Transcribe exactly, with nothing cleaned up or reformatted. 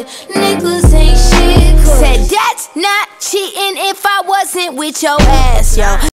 niggas ain't shit. Said that's not cheating if I wasn't with your ass, yo.